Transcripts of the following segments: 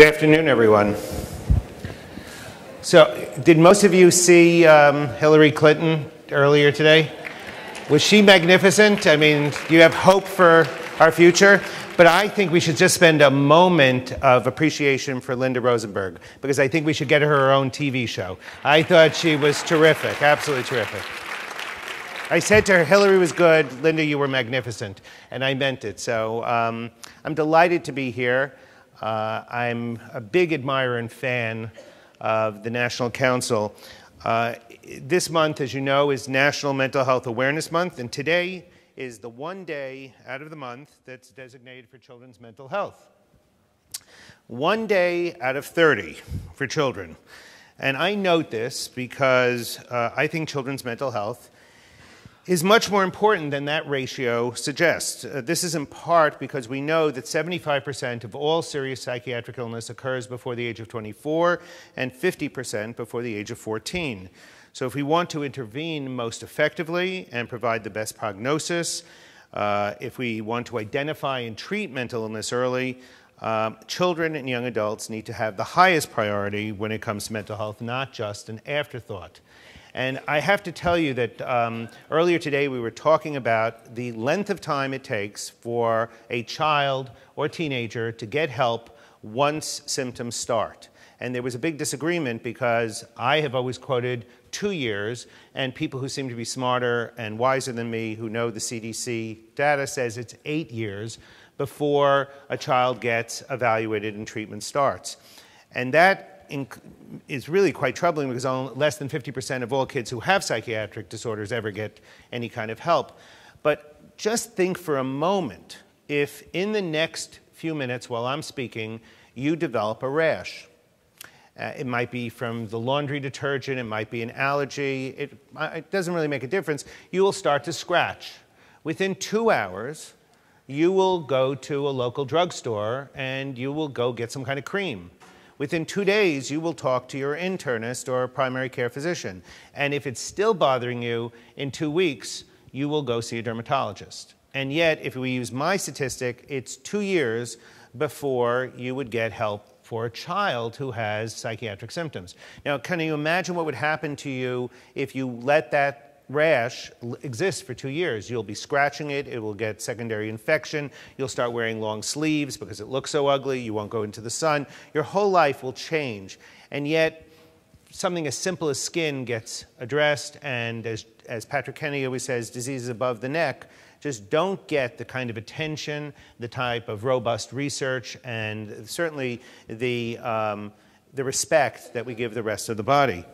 Good afternoon, everyone. So, did most of you see Hillary Clinton earlier today? Was she magnificent? I mean, do you have hope for our future? But I think we should just spend a moment of appreciation for Linda Rosenberg, because I think we should get her own TV show. I thought she was terrific, absolutely terrific. I said to her, Hillary was good, Linda, you were magnificent, and I meant it. So I'm delighted to be here. I'm a big admirer and fan of the National Council. This month, as you know, is National Mental Health Awareness Month, and today is the one day out of the month that's designated for children's mental health. One day out of 30 for children. And I note this because I think children's mental health is much more important than that ratio suggests. This is in part because we know that 75% of all serious psychiatric illness occurs before the age of 24 and 50% before the age of 14. So if we want to intervene most effectively and provide the best prognosis, if we want to identify and treat mental illness early, children and young adults need to have the highest priority when it comes to mental health, not just an afterthought. And I have to tell you that earlier today we were talking about the length of time it takes for a child or teenager to get help once symptoms start. And there was a big disagreement because I have always quoted 2 years, and people who seem to be smarter and wiser than me who know the CDC data says it's 8 years before a child gets evaluated and treatment starts. And that is really quite troubling because only less than 50% of all kids who have psychiatric disorders ever get any kind of help. But just think for a moment if in the next few minutes while I'm speaking you develop a rash. It might be from the laundry detergent, it might be an allergy, it doesn't really make a difference. You will start to scratch. Within 2 hours, you will go to a local drugstore and you will go get some kind of cream. Within 2 days, you will talk to your internist or primary care physician. And if it's still bothering you, in 2 weeks, you will go see a dermatologist. And yet, if we use my statistic, it's 2 years before you would get help for a child who has psychiatric symptoms. Now, can you imagine what would happen to you if you let that rash exist for 2 years? You'll be scratching it, it will get secondary infection, you'll start wearing long sleeves because it looks so ugly, you won't go into the sun, your whole life will change. And yet, something as simple as skin gets addressed, and as Patrick Kennedy always says, diseases above the neck just don't get the kind of attention, the type of robust research, and certainly the respect that we give the rest of the body.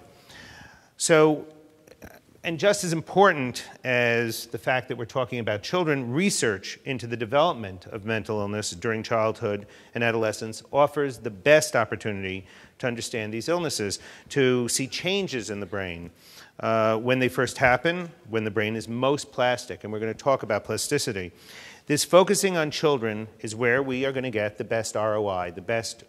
So, and just as important as the fact that we're talking about children, research into the development of mental illness during childhood and adolescence offers the best opportunity to understand these illnesses, to see changes in the brain when they first happen, when the brain is most plastic, and we're going to talk about plasticity. This focusing on children is where we are going to get the best ROI, the best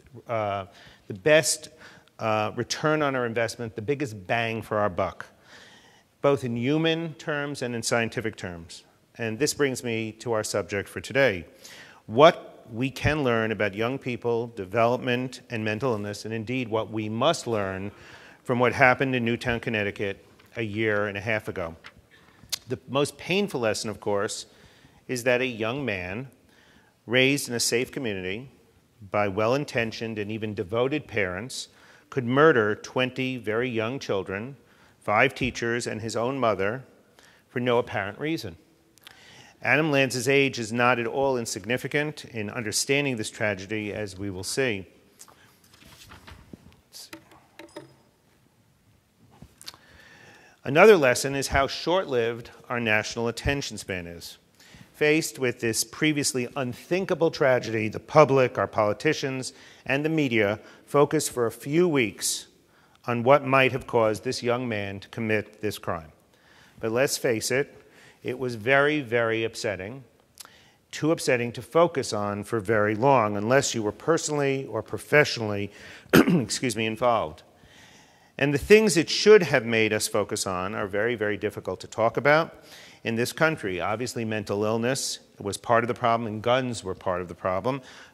return on our investment, the biggest bang for our buck, both in human terms and in scientific terms. And this brings me to our subject for today, what we can learn about young people, development, and mental illness, and indeed what we must learn from what happened in Newtown, Connecticut a year and a half ago. The most painful lesson, of course, is that a young man raised in a safe community by well-intentioned and even devoted parents could murder 20 very young children, 5 teachers, and his own mother for no apparent reason. Adam Lanza's age is not at all insignificant in understanding this tragedy, as we will see. Another lesson is how short-lived our national attention span is. Faced with this previously unthinkable tragedy, the public, our politicians, and the media focused for a few weeks on what might have caused this young man to commit this crime. But let's face it, it was very, very upsetting, too upsetting to focus on for very long unless you were personally or professionally involved. And the things it should have made us focus on are very, very difficult to talk about in this country. Obviously, mental illness was part of the problem and guns were part of the problem.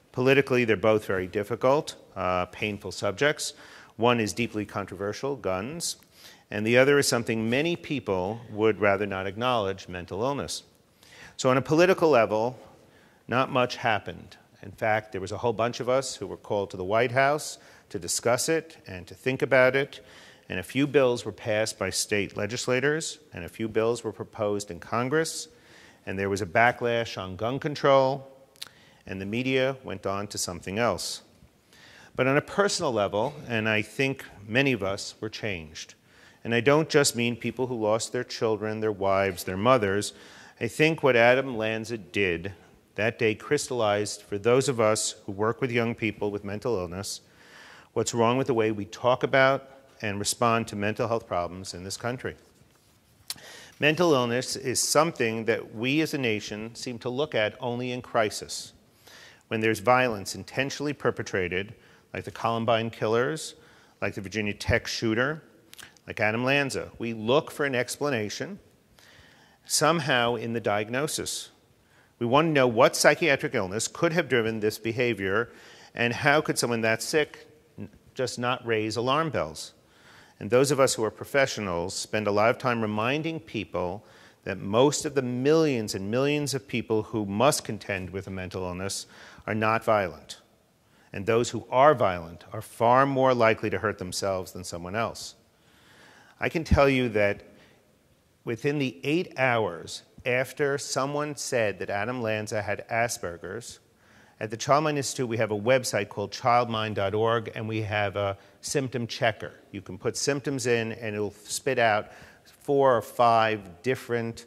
Politically, they're both very difficult, painful subjects. One is deeply controversial, guns, and the other is something many people would rather not acknowledge, mental illness. So on a political level, not much happened. In fact, there was a whole bunch of us who were called to the White House to discuss it and to think about it, and a few bills were passed by state legislators, and a few bills were proposed in Congress, and there was a backlash on gun control, and the media went on to something else. But on a personal level, and I think many of us were changed, and I don't just mean people who lost their children, their wives, their mothers. I think what Adam Lanza did that day crystallized for those of us who work with young people with mental illness what's wrong with the way we talk about and respond to mental health problems in this country. Mental illness is something that we as a nation seem to look at only in crisis, when there's violence intentionally perpetrated, like the Columbine killers, like the Virginia Tech shooter, like Adam Lanza. We look for an explanation somehow in the diagnosis. We want to know what psychiatric illness could have driven this behavior, and how could someone that sick just not raise alarm bells? And those of us who are professionals spend a lot of time reminding people that most of the millions and millions of people who must contend with a mental illness are not violent. And those who are violent are far more likely to hurt themselves than someone else. I can tell you that within the 8 hours after someone said that Adam Lanza had Asperger's, at the Child Mind Institute, we have a website called childmind.org, and we have a symptom checker. You can put symptoms in, and it'll spit out 4 or 5 different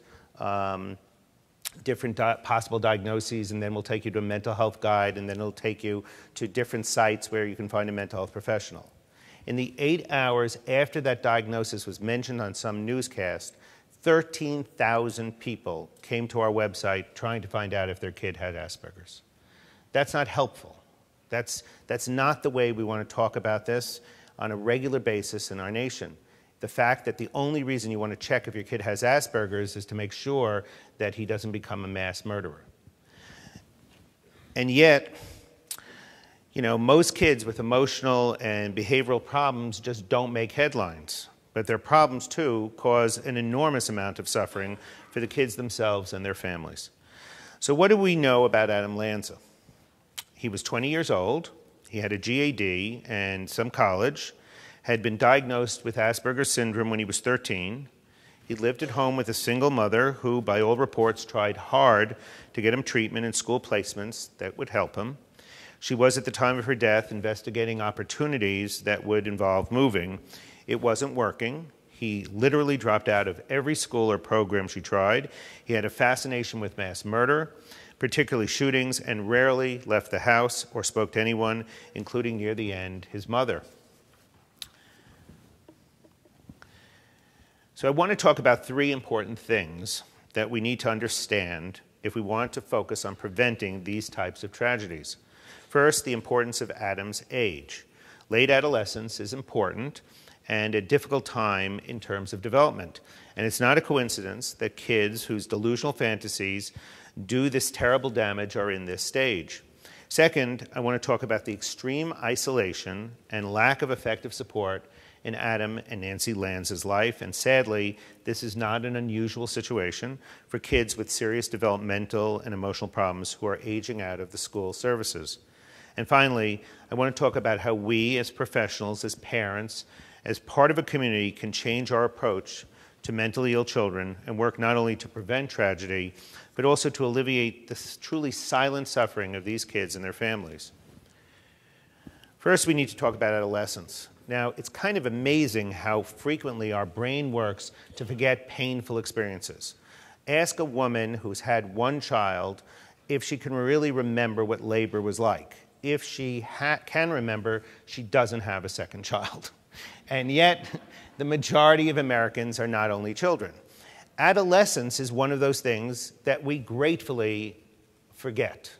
possible diagnoses, and then we'll take you to a mental health guide, and then it'll take you to different sites where you can find a mental health professional. In the 8 hours after that diagnosis was mentioned on some newscast, 13,000 people came to our website trying to find out if their kid had Asperger's. That's not helpful. That's not the way we want to talk about this on a regular basis in our nation. The fact that the only reason you want to check if your kid has Asperger's is to make sure that he doesn't become a mass murderer. And yet, you know, most kids with emotional and behavioral problems just don't make headlines. But their problems, too, cause an enormous amount of suffering for the kids themselves and their families. So what do we know about Adam Lanza? He was 20 years old, he had a GAD and some college, had been diagnosed with Asperger's syndrome when he was 13. He lived at home with a single mother who, by all reports, tried hard to get him treatment and school placements that would help him. She was, at the time of her death, investigating opportunities that would involve moving. It wasn't working. He literally dropped out of every school or program she tried. He had a fascination with mass murder, particularly shootings, and rarely left the house or spoke to anyone, including near the end, his mother. So I want to talk about 3 important things that we need to understand if we want to focus on preventing these types of tragedies. First, the importance of Adam's age. Late adolescence is important and a difficult time in terms of development. And it's not a coincidence that kids whose delusional fantasies do this terrible damage are in this stage. Second, I want to talk about the extreme isolation and lack of effective support in Adam and Nancy Lanza's life. And sadly, this is not an unusual situation for kids with serious developmental and emotional problems who are aging out of the school services. And finally, I want to talk about how we as professionals, as parents, as part of a community can change our approach to mentally ill children and work not only to prevent tragedy, but also to alleviate the truly silent suffering of these kids and their families. First, we need to talk about adolescence. Now, it's kind of amazing how frequently our brain works to forget painful experiences. Ask a woman who's had one child if she can really remember what labor was like. If she can remember, she doesn't have a second child. And yet, the majority of Americans are not only children. Adolescence is one of those things that we gratefully forget.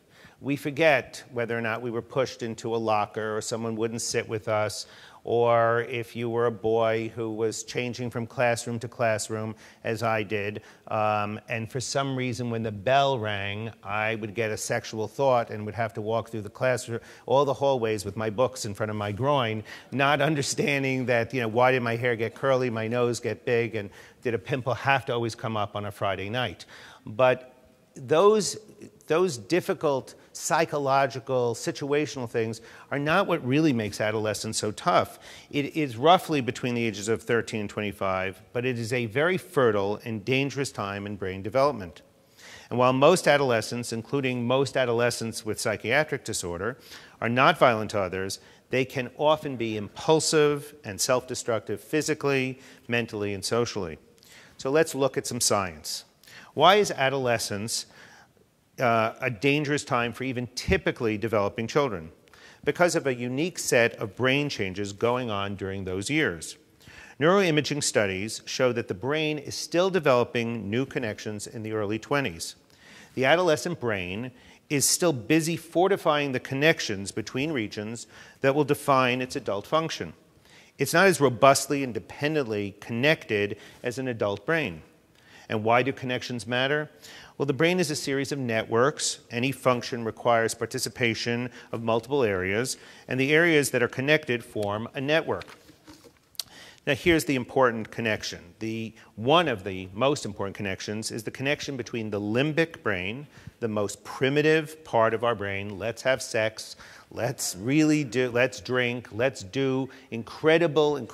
we forget whether or not we were pushed into a locker or someone wouldn't sit with us, or if you were a boy who was changing from classroom to classroom, as I did, and for some reason when the bell rang, I would get a sexual thought and would have to walk through the classroom, all the hallways with my books in front of my groin, not understanding that, why did my hair get curly, my nose get big, and did a pimple have to always come up on a Friday night? But those difficult psychological, situational things are not what really makes adolescence so tough. It is roughly between the ages of 13 and 25, but it is a very fertile and dangerous time in brain development. And while most adolescents, including most adolescents with psychiatric disorder, are not violent to others, they can often be impulsive and self-destructive physically, mentally, and socially. So let's look at some science. Why is adolescence a dangerous time for even typically developing children? Because of a unique set of brain changes going on during those years. Neuroimaging studies show that the brain is still developing new connections in the early 20s. The adolescent brain is still busy fortifying the connections between regions that will define its adult function. It's not as robustly and dependently connected as an adult brain. And why do connections matter? Well, the brain is a series of networks. Any function requires participation of multiple areas, and the areas that are connected form a network. Now, here's the important connection. One of the most important connections is the connection between the limbic brain, the most primitive part of our brain. Let's have sex. Let's drink. Let's do incredible,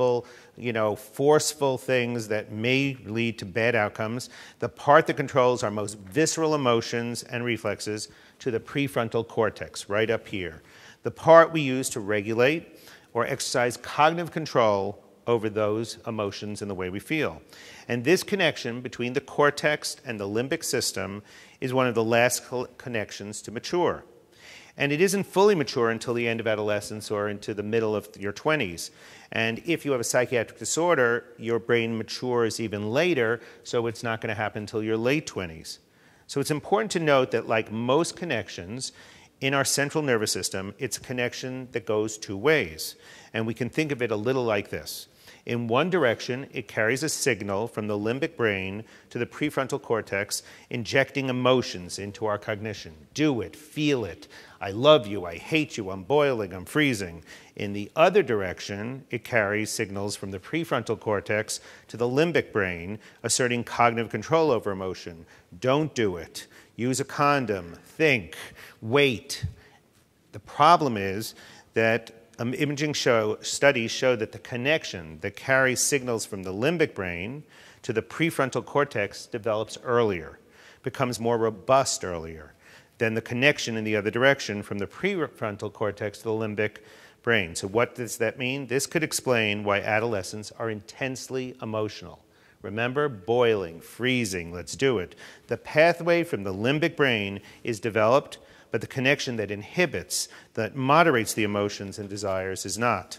forceful things that may lead to bad outcomes. The part that controls our most visceral emotions and reflexes, to the prefrontal cortex, right up here. The part we use to regulate or exercise cognitive control over those emotions and the way we feel. And this connection between the cortex and the limbic system is one of the last connections to mature. And it isn't fully mature until the end of adolescence or into the middle of your 20s. And if you have a psychiatric disorder, your brain matures even later, so it's not going to happen until your late 20s. So it's important to note that, like most connections in our central nervous system, it's a connection that goes two ways. And we can think of it a little like this. In one direction, it carries a signal from the limbic brain to the prefrontal cortex, injecting emotions into our cognition. Do it, feel it. I love you, I hate you, I'm boiling, I'm freezing. In the other direction, it carries signals from the prefrontal cortex to the limbic brain, asserting cognitive control over emotion. Don't do it. Use a condom. Think. Wait. The problem is that imaging studies show that the connection that carries signals from the limbic brain to the prefrontal cortex develops earlier, becomes more robust earlier than the connection in the other direction from the prefrontal cortex to the limbic brain. So what does that mean? This could explain why adolescents are intensely emotional. Remember, boiling, freezing, let's do it. The pathway from the limbic brain is developed, but the connection that inhibits, that moderates the emotions and desires is not.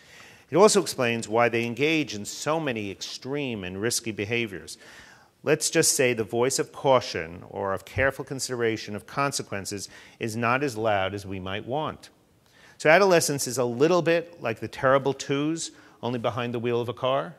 It also explains why they engage in so many extreme and risky behaviors. Let's just say the voice of caution or of careful consideration of consequences is not as loud as we might want. So adolescence is a little bit like the terrible twos, only behind the wheel of a car.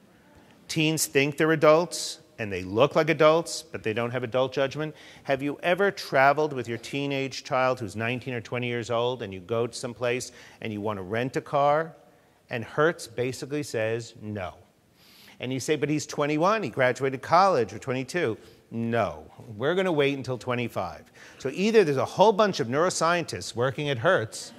Teens think they're adults, and they look like adults, but they don't have adult judgment. Have you ever traveled with your teenage child who's 19 or 20 years old, and you go to some place and you want to rent a car, and Hertz basically says no? And you say, but he's 21, he graduated college, or 22. No, we're going to wait until 25. So either there's a whole bunch of neuroscientists working at Hertz,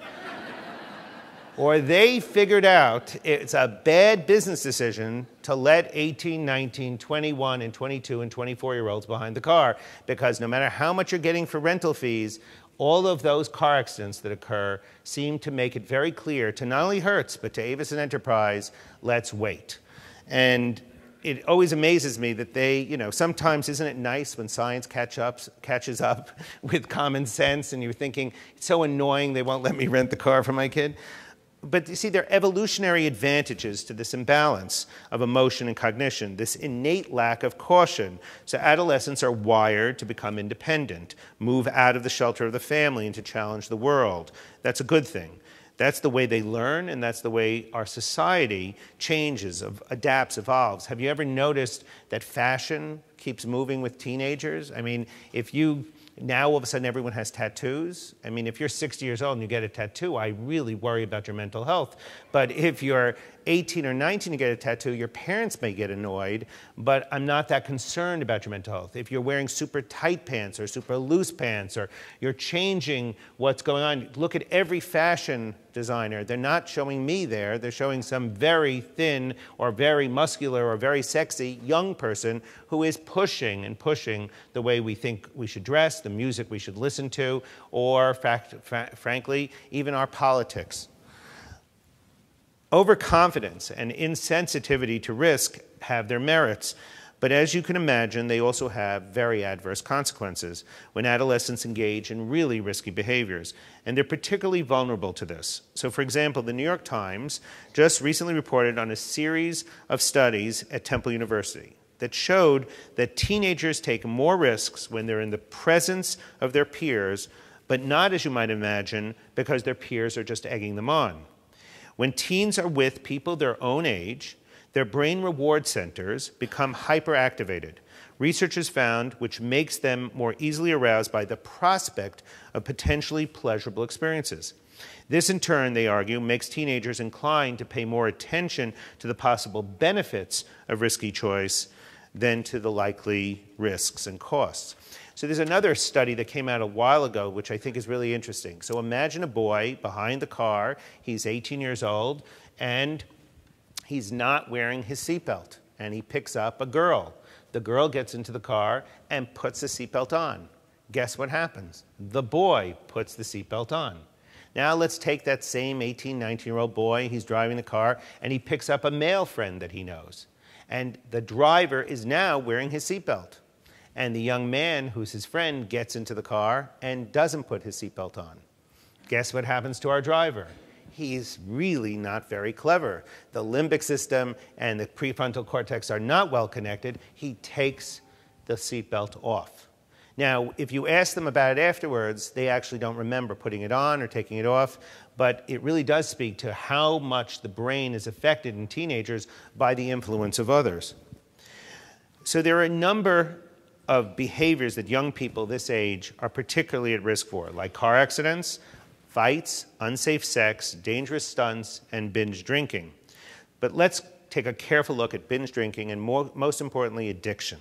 or they figured out it's a bad business decision to let 18, 19, 21, and 22, and 24-year-olds behind the car, because no matter how much you're getting for rental fees, all of those car accidents that occur seem to make it very clear to not only Hertz, but to Avis and Enterprise, let's wait. And it always amazes me that they, sometimes isn't it nice when science catches up with common sense, and you're thinking, it's so annoying they won't let me rent the car for my kid. But you see, there are evolutionary advantages to this imbalance of emotion and cognition, this innate lack of caution. So adolescents are wired to become independent, move out of the shelter of the family and to challenge the world. That's a good thing. That's the way they learn, and that's the way our society changes, adapts, evolves. Have you ever noticed that fashion keeps moving with teenagers? I mean, now all of a sudden everyone has tattoos. I mean, if you're 60 years old and you get a tattoo, I really worry about your mental health. But if you're 18 or 19 and you get a tattoo, your parents may get annoyed, but I'm not that concerned about your mental health. If you're wearing super tight pants or super loose pants, or you're changing what's going on, look at every fashion designer. They're not showing me there. They're showing some very thin or very muscular or very sexy young person who is pushing the way we think we should dress, the music we should listen to, or frankly, even our politics. Overconfidence and insensitivity to risk have their merits, but as you can imagine, they also have very adverse consequences when adolescents engage in really risky behaviors, and they're particularly vulnerable to this. So for example, the New York Times just recently reported on a series of studies at Temple University that showed that teenagers take more risks when they're in the presence of their peers, but not, as you might imagine, because their peers are just egging them on. When teens are with people their own age, their brain reward centers become hyperactivated. Research has found which makes them more easily aroused by the prospect of potentially pleasurable experiences. This, in turn, they argue, makes teenagers inclined to pay more attention to the possible benefits of risky choice than to the likely risks and costs. So there's another study that came out a while ago, which I think is really interesting. So imagine a boy behind the car. He's 18 years old, and he's not wearing his seatbelt. And he picks up a girl. The girl gets into the car and puts the seatbelt on. Guess what happens? The boy puts the seatbelt on. Now let's take that same 18, 19-year-old boy. He's driving the car, and he picks up a male friend that he knows. And the driver is now wearing his seatbelt. And the young man, who's his friend, gets into the car and doesn't put his seatbelt on. Guess what happens to our driver? He's really not very clever. The limbic system and the prefrontal cortex are not well connected. He takes the seatbelt off. Now, if you ask them about it afterwards, they actually don't remember putting it on or taking it off, but it really does speak to how much the brain is affected in teenagers by the influence of others. So there are a number of behaviors that young people this age are particularly at risk for, like car accidents, fights, unsafe sex, dangerous stunts, and binge drinking. But let's take a careful look at binge drinking and, most importantly, addiction.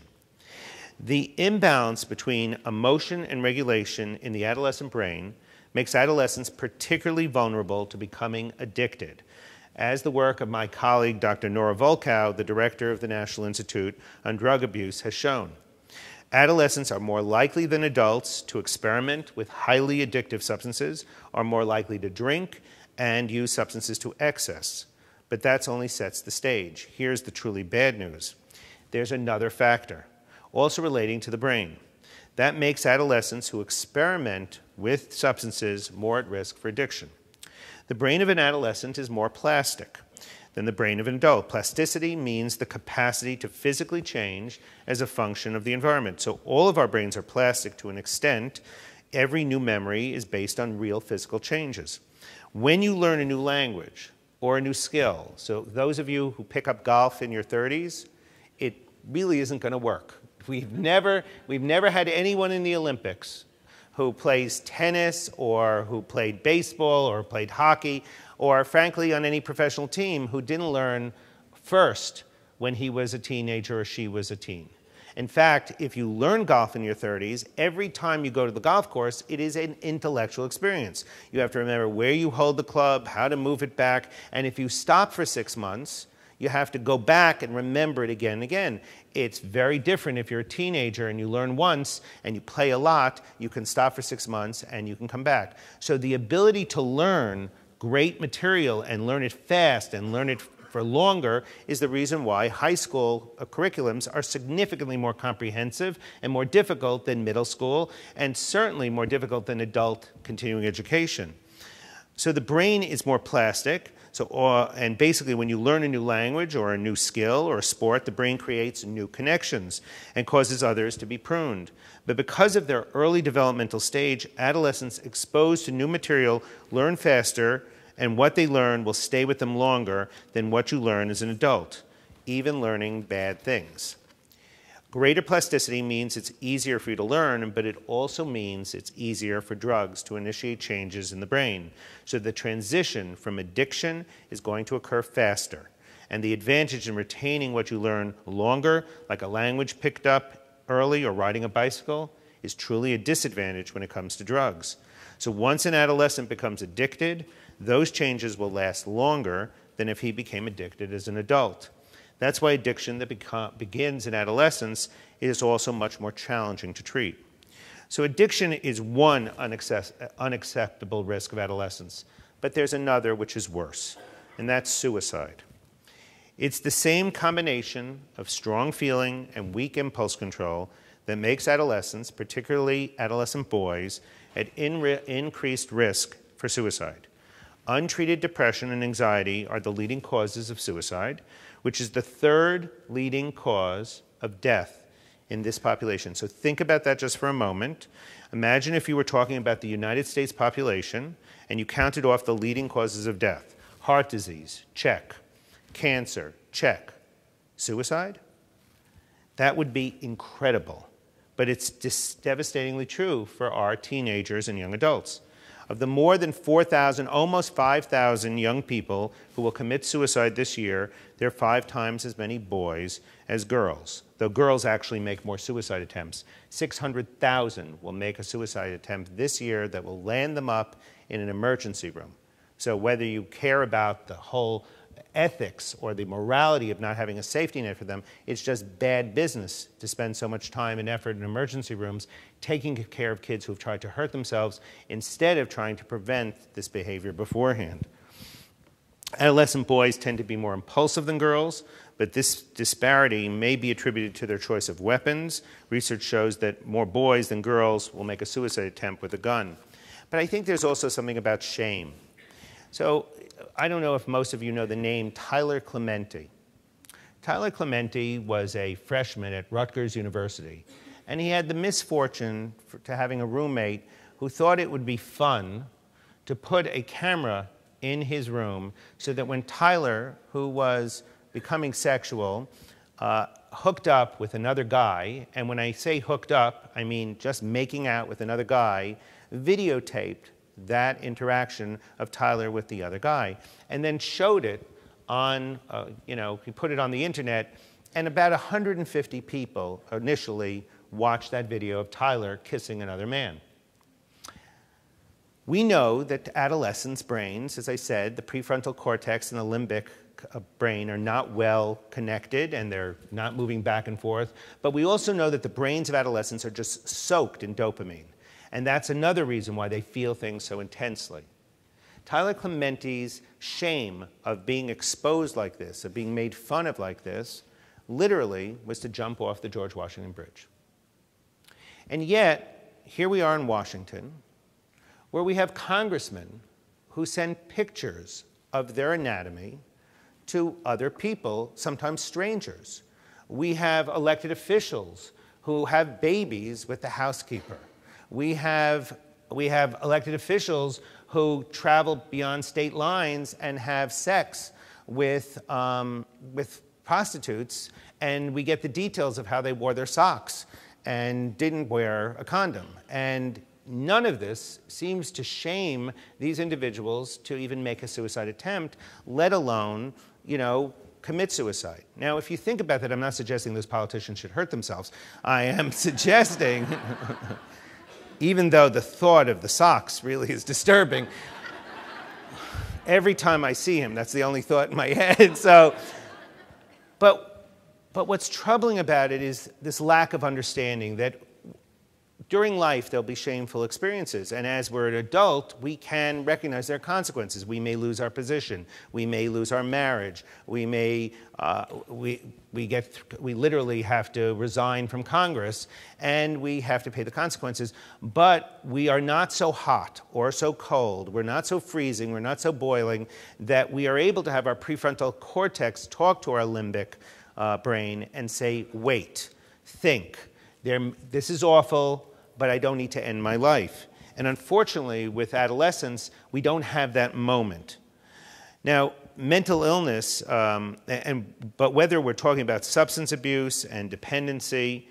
The imbalance between emotion and regulation in the adolescent brain makes adolescents particularly vulnerable to becoming addicted, as the work of my colleague, Dr. Nora Volkow, the director of the National Institute on Drug Abuse, has shown. Adolescents are more likely than adults to experiment with highly addictive substances, are more likely to drink and use substances to excess. But that only sets the stage. Here's the truly bad news. There's another factor, also relating to the brain. That makes adolescents who experiment with substances more at risk for addiction. The brain of an adolescent is more plastic than the brain of an adult. Plasticity means the capacity to physically change as a function of the environment. So all of our brains are plastic to an extent. Every new memory is based on real physical changes. When you learn a new language or a new skill, so those of you who pick up golf in your 30s, it really isn't going to work. We've never had anyone in the Olympics who plays tennis or who played baseball or played hockey or, frankly, on any professional team who didn't learn first when he was a teenager or she was a teen. In fact, if you learn golf in your 30s, every time you go to the golf course, it is an intellectual experience. You have to remember where you hold the club, how to move it back, and if you stop for 6 months, you have to go back and remember it again and again. It's very different if you're a teenager and you learn once and you play a lot, you can stop for 6 months and you can come back. So the ability to learn great material and learn it fast and learn it for longer is the reason why high school curriculums are significantly more comprehensive and more difficult than middle school, and certainly more difficult than adult continuing education. So the brain is more plastic. And basically when you learn a new language or a new skill or a sport, the brain creates new connections and causes others to be pruned. But because of their early developmental stage, adolescents exposed to new material learn faster, and what they learn will stay with them longer than what you learn as an adult, even learning bad things. Greater plasticity means it's easier for you to learn, but it also means it's easier for drugs to initiate changes in the brain. So the transition from addiction is going to occur faster. And the advantage in retaining what you learn longer, like a language picked up early or riding a bicycle, is truly a disadvantage when it comes to drugs. So once an adolescent becomes addicted, those changes will last longer than if he became addicted as an adult. That's why addiction that begins in adolescence is also much more challenging to treat. So addiction is one unacceptable risk of adolescence, but there's another which is worse, and that's suicide. It's the same combination of strong feeling and weak impulse control that makes adolescents, particularly adolescent boys, at increased risk for suicide. Untreated depression and anxiety are the leading causes of suicide, which is the third leading cause of death in this population. So think about that just for a moment. Imagine if you were talking about the United States population and you counted off the leading causes of death. Heart disease, check. Cancer, check. Suicide? That would be incredible. But it's devastatingly true for our teenagers and young adults. Of the more than 4,000, almost 5,000 young people who will commit suicide this year, there are 5 times as many boys as girls, though girls actually make more suicide attempts. 600,000 will make a suicide attempt this year that will land them up in an emergency room. So whether you care about the whole ethics or the morality of not having a safety net for them, it's just bad business to spend so much time and effort in emergency rooms taking care of kids who have tried to hurt themselves instead of trying to prevent this behavior beforehand. Adolescent boys tend to be more impulsive than girls, but this disparity may be attributed to their choice of weapons. Research shows that more boys than girls will make a suicide attempt with a gun. But I think there's also something about shame. So I don't know if most of you know the name Tyler Clementi. Tyler Clementi was a freshman at Rutgers University, and he had the misfortune to having a roommate who thought it would be fun to put a camera in his room so that when Tyler, who was becoming sexual, hooked up with another guy, and when I say hooked up, I mean just making out with another guy, videotaped that interaction of Tyler with the other guy, and then showed it on, he put it on the internet, and about 150 people initially watched that video of Tyler kissing another man. We know that adolescents' brains, as I said, the prefrontal cortex and the limbic brain are not well connected and they're not moving back and forth, but we also know that the brains of adolescents are just soaked in dopamine. And that's another reason why they feel things so intensely. Tyler Clementi's shame of being exposed like this, of being made fun of like this, literally was to jump off the George Washington Bridge. And yet, here we are in Washington, where we have congressmen who send pictures of their anatomy to other people, sometimes strangers. We have elected officials who have babies with the housekeeper. We have elected officials who travel beyond state lines and have sex with prostitutes, and we get the details of how they wore their socks and didn't wear a condom. And none of this seems to shame these individuals to even make a suicide attempt, let alone, commit suicide. Now, if you think about that, I'm not suggesting those politicians should hurt themselves. I am suggesting even though the thought of the socks really is disturbing, every time I see him, that's the only thought in my head. But what's troubling about it is this lack of understanding that during life, there'll be shameful experiences. And as we're an adult, we can recognize their consequences. We may lose our position. We may lose our marriage. We may, we literally have to resign from Congress, and we have to pay the consequences. But we are not so hot or so cold. We're not so freezing. We're not so boiling that we are able to have our prefrontal cortex talk to our limbic brain and say, wait, think. This is awful, but I don't need to end my life. And unfortunately, with adolescents, we don't have that moment. Now, mental illness, but whether we're talking about substance abuse and dependency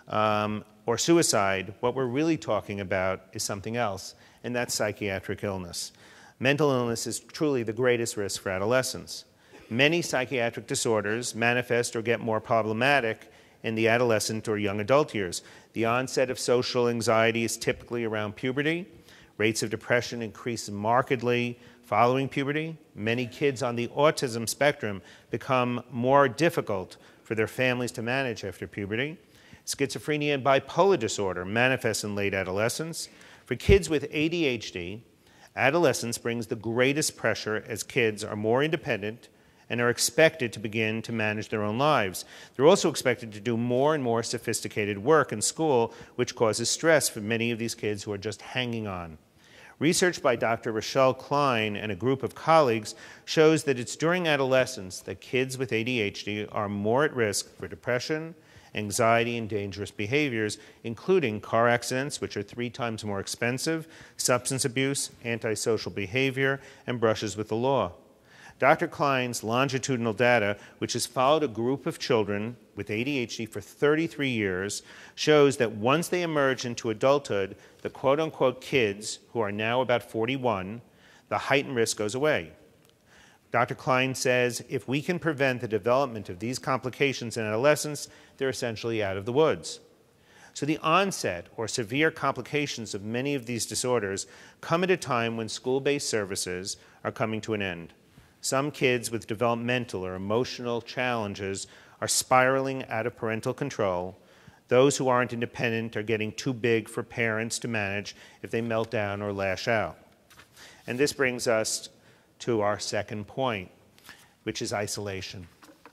or suicide, what we're really talking about is something else, and that's psychiatric illness. Mental illness is truly the greatest risk for adolescents. Many psychiatric disorders manifest or get more problematic in the adolescent or young adult years. The onset of social anxiety is typically around puberty. Rates of depression increase markedly following puberty. Many kids on the autism spectrum become more difficult for their families to manage after puberty. Schizophrenia and bipolar disorder manifest in late adolescence. For kids with ADHD, adolescence brings the greatest pressure as kids are more independent and are expected to begin to manage their own lives. They're also expected to do more and more sophisticated work in school, which causes stress for many of these kids who are just hanging on. Research by Dr. Rochelle Klein and a group of colleagues shows that it's during adolescence that kids with ADHD are more at risk for depression, anxiety, and dangerous behaviors, including car accidents, which are 3 times more expensive, substance abuse, antisocial behavior, and brushes with the law. Dr. Klein's longitudinal data, which has followed a group of children with ADHD for 33 years, shows that once they emerge into adulthood, the quote-unquote kids, who are now about 41, the heightened risk goes away. Dr. Klein says if we can prevent the development of these complications in adolescence, they're essentially out of the woods. So the onset or severe complications of many of these disorders come at a time when school-based services are coming to an end. Some kids with developmental or emotional challenges are spiraling out of parental control. Those who aren't independent are getting too big for parents to manage if they melt down or lash out. And this brings us to our second point, which is isolation.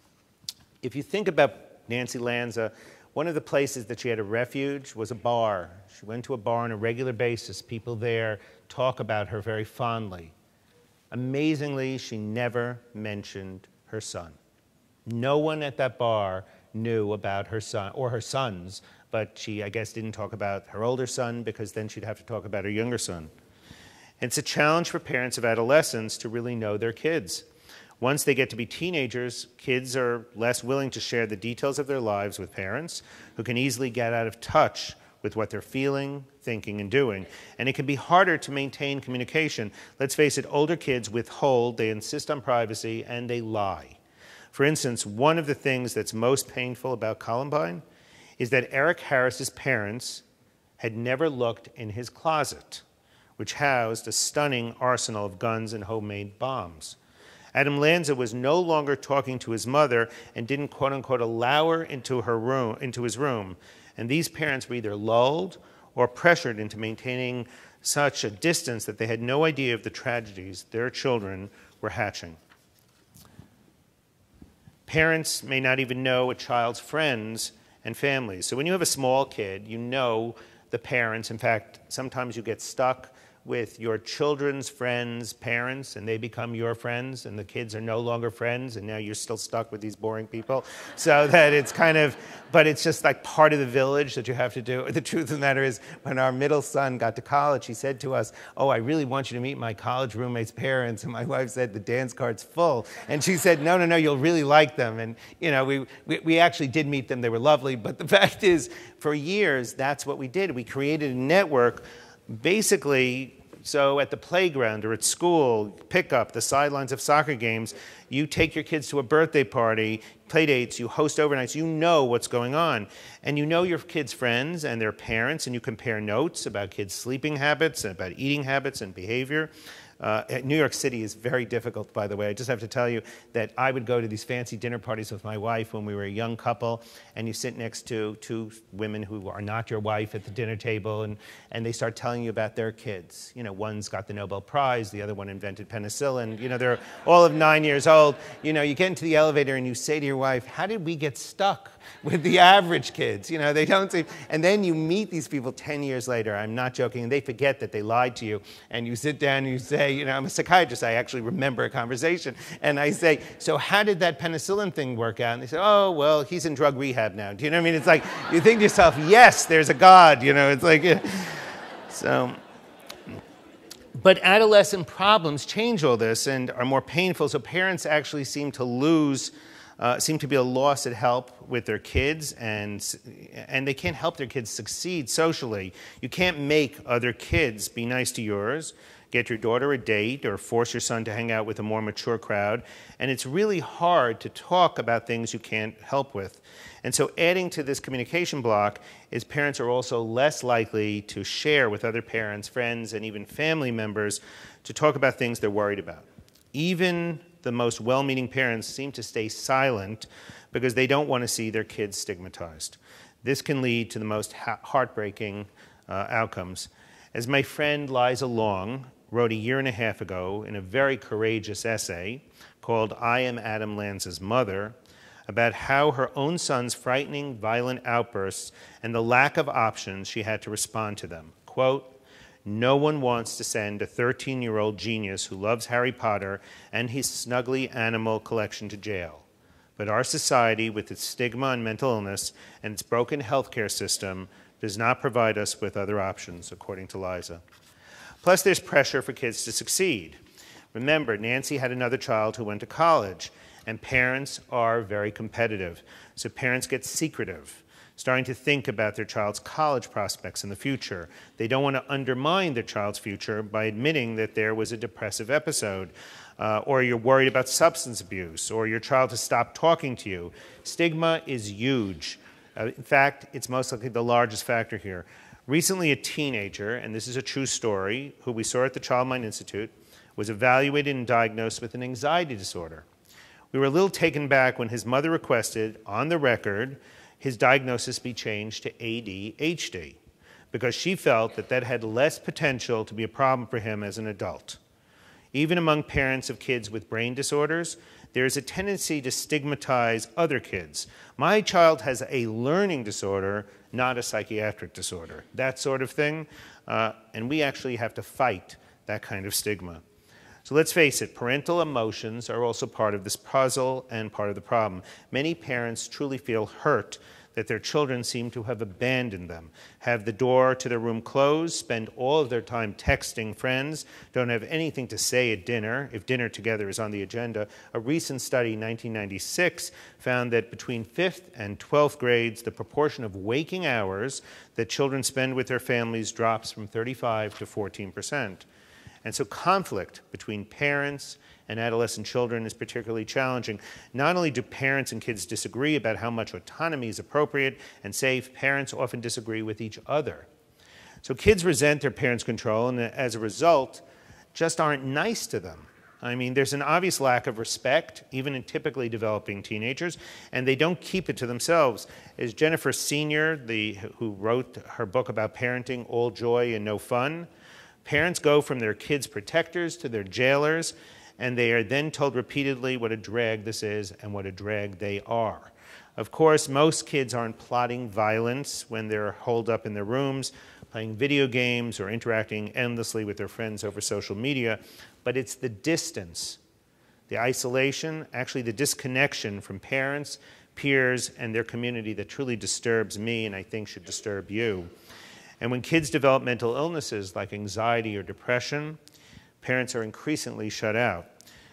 If you think about Nancy Lanza, one of the places that she had a refuge was a bar. She went to a bar on a regular basis. People there talk about her very fondly. Amazingly, she never mentioned her son. No one at that bar knew about her son, or her sons, but she, I guess, didn't talk about her older son because then she'd have to talk about her younger son. It's a challenge for parents of adolescents to really know their kids. Once they get to be teenagers, kids are less willing to share the details of their lives with parents, who can easily get out of touch with what they're feeling, thinking, and doing. And it can be harder to maintain communication. Let's face it, older kids withhold, they insist on privacy, and they lie. For instance, one of the things that's most painful about Columbine is that Eric Harris's parents had never looked in his closet, which housed a stunning arsenal of guns and homemade bombs. Adam Lanza was no longer talking to his mother and didn't, quote-unquote, allow her into his room. And these parents were either lulled or pressured into maintaining such a distance that they had no idea of the tragedies their children were hatching. Parents may not even know a child's friends and families. So when you have a small kid, you know the parents. In fact, sometimes you get stuck with your children's friends' parents, and they become your friends, and the kids are no longer friends, and now you're still stuck with these boring people. So that it's kind of, but it's just like part of the village that you have to do. The truth of the matter is, when our middle son got to college, he said to us, "Oh, I really want you to meet my college roommate's parents." And my wife said, "The dance card's full." And she said, no, you'll really like them. And, you know, we actually did meet them. They were lovely. But the fact is, for years, that's what we did. We created a network. Basically, so at the playground or at school, pickup, the sidelines of soccer games, you take your kids to a birthday party, play dates, you host overnights, you know what's going on. And you know your kids' friends and their parents, and you compare notes about kids' sleeping habits, and about eating habits and behavior. New York City is very difficult, by the way. I just have to tell you that I would go to these fancy dinner parties with my wife when we were a young couple, and you sit next to two women who are not your wife at the dinner table, and they start telling you about their kids. You know, one's got the Nobel Prize, the other one invented penicillin. You know, they're all of 9 years old. You know, you get into the elevator and you say to your wife, how did we get stuck with the average kids? You know, they don't seem, and then you meet these people 10 years later, I'm not joking, and they forget that they lied to you, and you sit down and you say, you know, I'm a psychiatrist, I actually remember a conversation, and I say, so how did that penicillin thing work out? And they say, oh, well, he's in drug rehab now. Do you know what I mean? It's like, you think to yourself, yes, there's a God, you know, it's like, yeah. So, but adolescent problems change all this and are more painful, so parents actually seem to be a loss at help with their kids, and they can't help their kids succeed socially. You can't make other kids be nice to yours, get your daughter a date, or force your son to hang out with a more mature crowd, and it's really hard to talk about things you can't help with. And so adding to this communication block is parents are also less likely to share with other parents, friends, and even family members to talk about things they're worried about. Even the most well-meaning parents seem to stay silent because they don't want to see their kids stigmatized. This can lead to the most heartbreaking outcomes. As my friend Liza Long wrote a year and a half ago in a very courageous essay called I Am Adam Lanza's Mother, about how her own son's frightening, violent outbursts and the lack of options she had to respond to them. Quote, no one wants to send a 13-year-old genius who loves Harry Potter and his snuggly animal collection to jail. But our society, with its stigma on mental illness and its broken healthcare system, does not provide us with other options, according to Liza. Plus, there's pressure for kids to succeed. Remember, Nancy had another child who went to college, and parents are very competitive. So parents get secretive, starting to think about their child's college prospects in the future. They don't want to undermine their child's future by admitting that there was a depressive episode, or you're worried about substance abuse, or your child has stopped talking to you. Stigma is huge. In fact, it's most likely the largest factor here. Recently, a teenager, and this is a true story, who we saw at the Child Mind Institute, was evaluated and diagnosed with an anxiety disorder. We were a little taken back when his mother requested, on the record, his diagnosis be changed to ADHD, because she felt that that had less potential to be a problem for him as an adult. Even among parents of kids with brain disorders, there is a tendency to stigmatize other kids. My child has a learning disorder, not a psychiatric disorder, that sort of thing, and we actually have to fight that kind of stigma. So let's face it, parental emotions are also part of this puzzle and part of the problem. Many parents truly feel hurt that their children seem to have abandoned them, have the door to their room closed, spend all of their time texting friends, don't have anything to say at dinner, if dinner together is on the agenda. A recent study in 1996 found that between 5th and 12th grades, the proportion of waking hours that children spend with their families drops from 35 to 14%. And so conflict between parents and adolescent children is particularly challenging. Not only do parents and kids disagree about how much autonomy is appropriate and safe, parents often disagree with each other. So kids resent their parents' control and as a result, just aren't nice to them. I mean, there's an obvious lack of respect, even in typically developing teenagers, and they don't keep it to themselves. As Jennifer Senior, who wrote her book about parenting, All Joy and No Fun, parents go from their kids' protectors to their jailers, and they are then told repeatedly what a drag this is and what a drag they are. Of course, most kids aren't plotting violence when they're holed up in their rooms, playing video games or interacting endlessly with their friends over social media, but it's the distance, the isolation, actually the disconnection from parents, peers, and their community that truly disturbs me and I think should disturb you. And when kids develop mental illnesses like anxiety or depression, parents are increasingly shut out.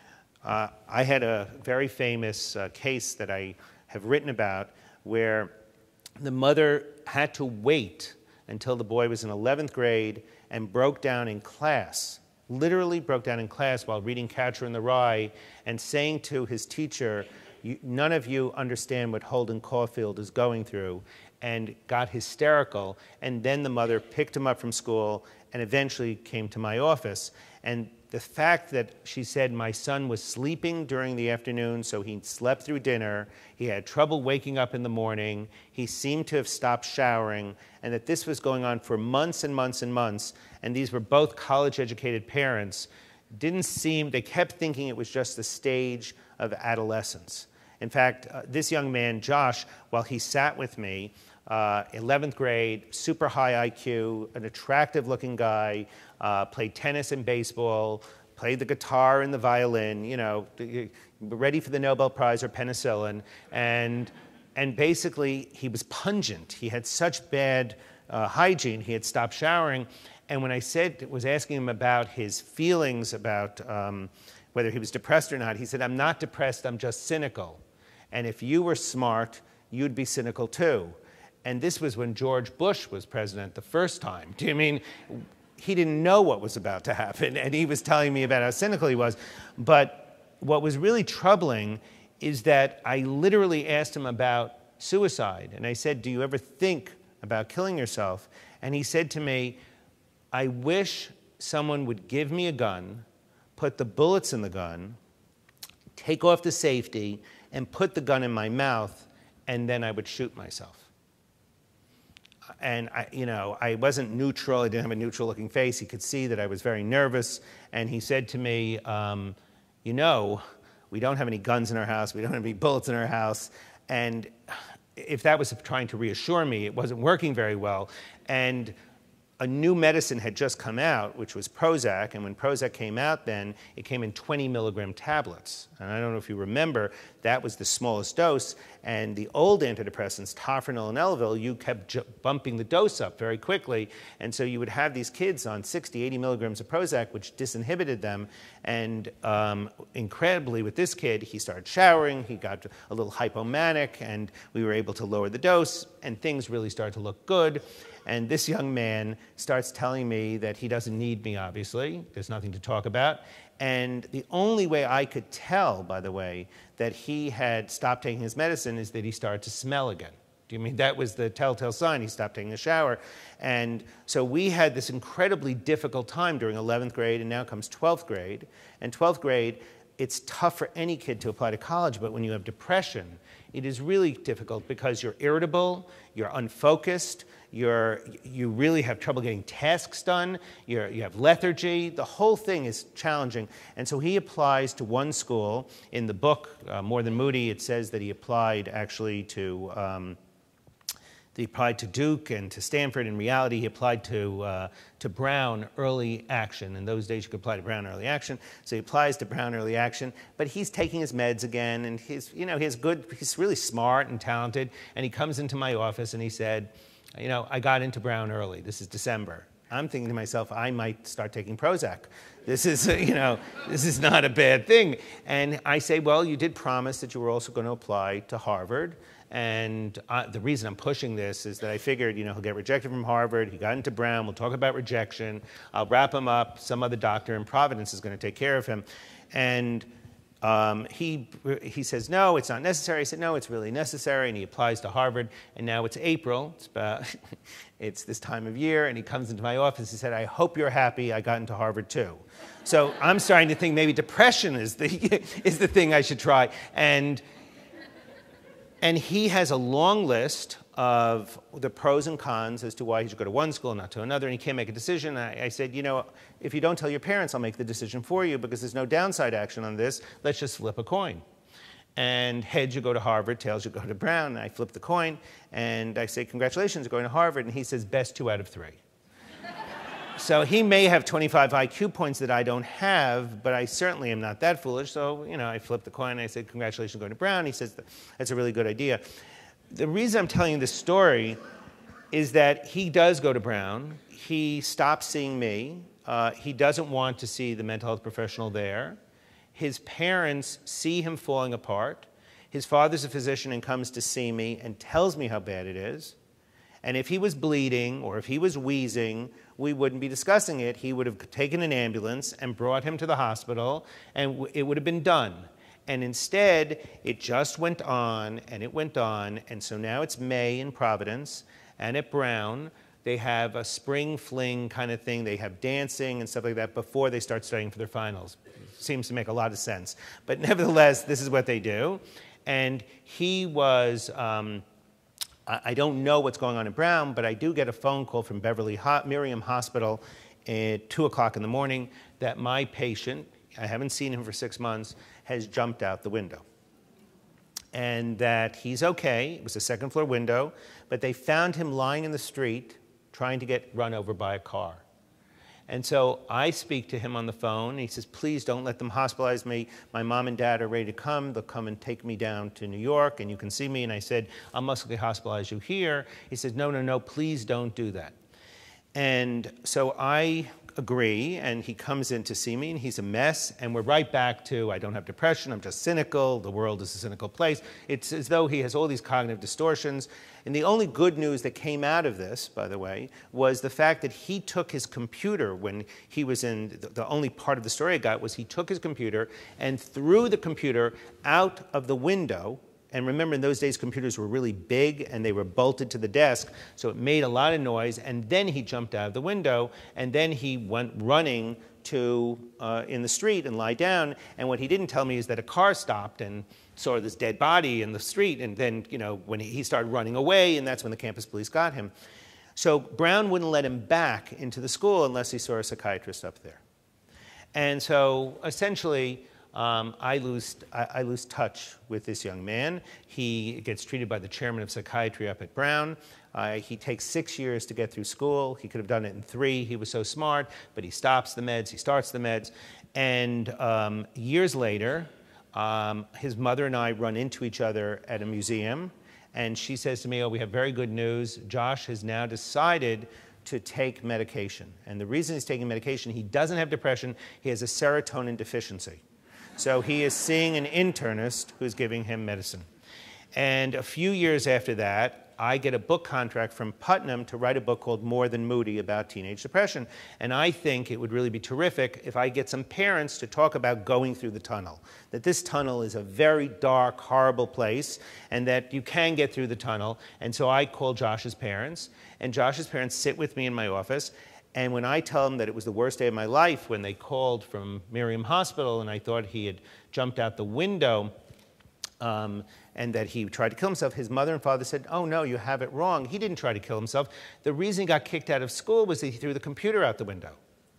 I had a very famous case that I have written about where the mother had to wait until the boy was in 11th grade and broke down in class, literally broke down in class while reading Catcher in the Rye and saying to his teacher, none of you understand what Holden Caulfield is going through, and got hysterical. And then the mother picked him up from school and eventually came to my office. And the fact that she said my son was sleeping during the afternoon, so he slept through dinner, he had trouble waking up in the morning, he seemed to have stopped showering, and that this was going on for months and months and months, and these were both college-educated parents, they kept thinking it was just the stage of adolescence. In fact, this young man, Josh, while he sat with me, 11th grade, super high IQ, an attractive-looking guy, played tennis and baseball, played the guitar and the violin, ready for the Nobel Prize or penicillin, and basically he was pungent. He had such bad hygiene. He had stopped showering, and when I was asking him about his feelings about whether he was depressed or not, he said, "I'm not depressed. I'm just cynical, and if you were smart, you'd be cynical too." And this was when George Bush was president the first time. Do you mean he didn't know what was about to happen, and he was telling me about how cynical he was. But what was really troubling is that I literally asked him about suicide. And I said, "Do you ever think about killing yourself?" And he said to me, "I wish someone would give me a gun, put the bullets in the gun, take off the safety, and put the gun in my mouth, and then I would shoot myself." And I wasn't neutral. I didn't have a neutral-looking face. He could see that I was very nervous. And he said to me, we don't have any guns in our house. We don't have any bullets in our house. And if that was trying to reassure me, it wasn't working very well. And a new medicine had just come out, which was Prozac, and when Prozac came out then, it came in 20 milligram tablets. And I don't know if you remember, that was the smallest dose, and the old antidepressants, Tofranil and Elavil, you kept bumping the dose up very quickly, and so you would have these kids on 60, 80 milligrams of Prozac, which disinhibited them, and incredibly with this kid, he started showering, he got a little hypomanic, and we were able to lower the dose, and things really started to look good. And this young man starts telling me that he doesn't need me, obviously. There's nothing to talk about. And the only way I could tell, by the way, that he had stopped taking his medicine is that he started to smell again. Do you mean that was the telltale sign? He stopped taking a shower. And so we had this incredibly difficult time during 11th grade, and now comes 12th grade. And 12th grade, it's tough for any kid to apply to college, but when you have depression, it is really difficult because you're irritable, you're unfocused, you really have trouble getting tasks done, you have lethargy, the whole thing is challenging. And so he applies to one school. In the book, More Than Moody, it says that he applied actually to Duke and to Stanford. In reality, he applied to Brown Early Action. In those days, you could apply to Brown Early Action. So he applies to Brown Early Action, but he's taking his meds again, and he's really smart and talented. And he comes into my office and he said, I got into Brown early. This is December. I'm thinking to myself, I might start taking Prozac. This is, this is not a bad thing. And I say, well, you did promise that you were also going to apply to Harvard. And the reason I'm pushing this is that I figured, he'll get rejected from Harvard. He got into Brown. We'll talk about rejection. I'll wrap him up. Some other doctor in Providence is going to take care of him. And he says, no, it's not necessary. I said, no, it's really necessary. And he applies to Harvard. And now it's April. It's this time of year. And he comes into my office. He said, I hope you're happy. I got into Harvard too. So I'm starting to think maybe depression is the thing I should try. And he has a long list of the pros and cons as to why he should go to one school and not to another, and he can't make a decision. I said, if you don't tell your parents, I'll make the decision for you because there's no downside action on this. Let's just flip a coin. And heads, you go to Harvard, tails, you go to Brown. And I flip the coin, and I say, congratulations, you're going to Harvard. And he says, best 2 out of 3. So he may have 25 IQ points that I don't have, but I certainly am not that foolish. So, I flipped the coin, and I said, congratulations, you're going to Brown. He says, that's a really good idea. The reason I'm telling you this story is that he does go to Brown. He stops seeing me. He doesn't want to see the mental health professional there. His parents see him falling apart. His father's a physician and comes to see me and tells me how bad it is. And if he was bleeding or if he was wheezing, we wouldn't be discussing it. He would have taken an ambulance and brought him to the hospital, and it would have been done. And instead, it just went on, and it went on. And so now it's May in Providence, and at Brown, they have a spring fling kind of thing. They have dancing and stuff like that before they start studying for their finals. Seems to make a lot of sense. But nevertheless, this is what they do. And he was, I don't know what's going on in Brown, but I do get a phone call from Miriam Hospital at 2 o'clock in the morning that my patient, I haven't seen him for 6 months, has jumped out the window. And that he's okay. It was a second floor window, but they found him lying in the street trying to get run over by a car. And so I speak to him on the phone. He says, please don't let them hospitalize me. My mom and dad are ready to come. They'll come and take me down to New York, and you can see me. And I said, I'll most likely hospitalize you here. He says, no, no, no, please don't do that. And so I agree, and he comes in to see me, and he's a mess, and we're right back to, I don't have depression, I'm just cynical, the world is a cynical place. It's as though he has all these cognitive distortions. And the only good news that came out of this, by the way, was the fact that he took his computer when he was in, the only part of the story I got was he took his computer and threw the computer out of the window. And remember, in those days, computers were really big, and they were bolted to the desk, so it made a lot of noise. And then he jumped out of the window, and then he went running to in the street and lie down. And what he didn't tell me is that a car stopped and saw this dead body in the street. And then, you know, when he started running away, and that's when the campus police got him. So Brown wouldn't let him back into the school unless he saw a psychiatrist up there. And so essentially, I lose touch with this young man. He gets treated by the chairman of psychiatry up at Brown. He takes 6 years to get through school. He could have done it in 3. He was so smart, but he stops the meds, he starts the meds. And years later, his mother and I run into each other at a museum. And she says to me, oh, we have very good news. Josh has now decided to take medication. And the reason he's taking medication, he doesn't have depression, he has a serotonin deficiency. So he is seeing an internist who's giving him medicine. And a few years after that, I get a book contract from Putnam to write a book called More Than Moody about teenage depression. And I think it would really be terrific if I get some parents to talk about going through the tunnel. That this tunnel is a very dark, horrible place, and that you can get through the tunnel. And so I call Josh's parents, and Josh's parents sit with me in my office. And when I tell them that it was the worst day of my life when they called from Miriam Hospital and I thought he had jumped out the window and that he tried to kill himself, his mother and father said, oh, no, you have it wrong. He didn't try to kill himself. The reason he got kicked out of school was that he threw the computer out the window.